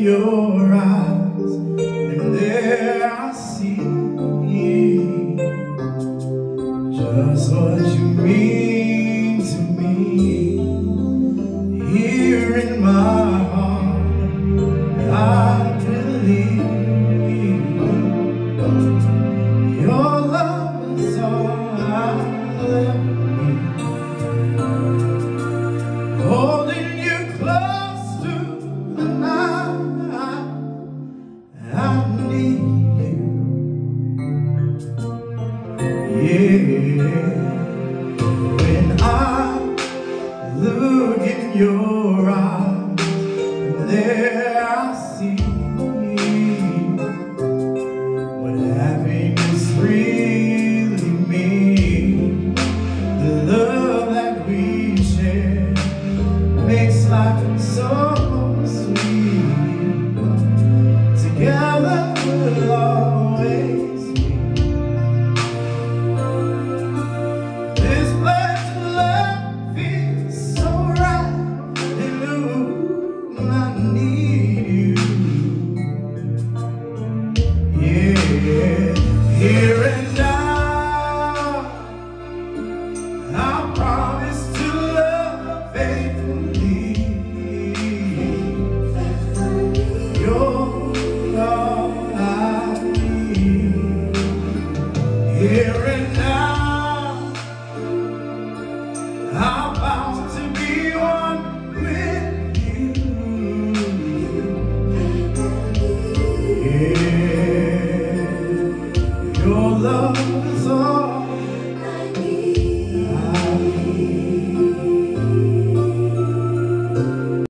your eyes, and there I see just what you mean to me. Here in my heart, I believe your love is all I'll ever need. Holding you close to the night, I need you. Yeah, when I look in your eyes, there I see what happiness really means. The love that we share makes life so